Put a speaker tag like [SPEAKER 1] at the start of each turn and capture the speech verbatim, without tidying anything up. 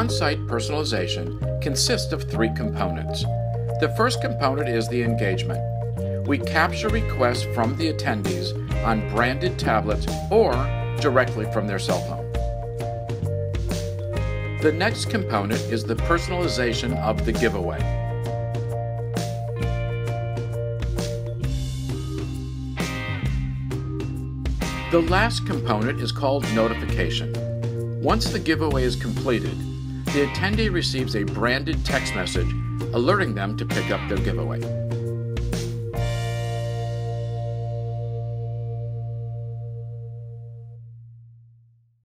[SPEAKER 1] On-site personalization consists of three components. The first component is the engagement. We capture requests from the attendees on branded tablets or directly from their cell phone. The next component is the personalization of the giveaway. The last component is called notification. Once the giveaway is completed, the attendee receives a branded text message alerting them to pick up their giveaway.